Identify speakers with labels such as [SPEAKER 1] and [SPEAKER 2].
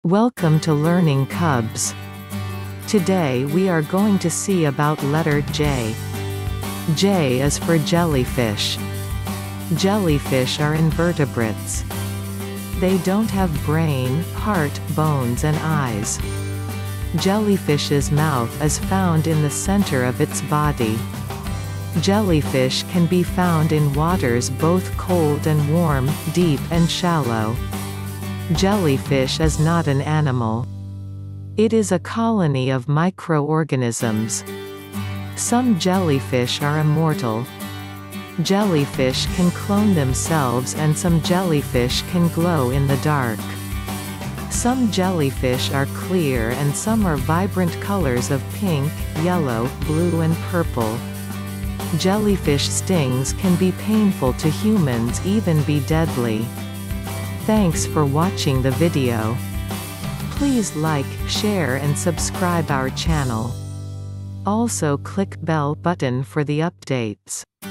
[SPEAKER 1] Welcome to Learning Cubs. Today we are going to see about letter J. J is for jellyfish. Jellyfish are invertebrates. They don't have brain, heart, bones and eyes. Jellyfish's mouth is found in the center of its body. Jellyfish can be found in waters both cold and warm, deep and shallow. Jellyfish is not an animal. It is a colony of microorganisms. Some jellyfish are immortal. Jellyfish can clone themselves and some jellyfish can glow in the dark. Some jellyfish are clear and some are vibrant colors of pink, yellow, blue and purple. Jellyfish stings can be painful to humans, even be deadly. Thanks for watching the video. Please like, share and subscribe our channel. Also click bell button for the updates.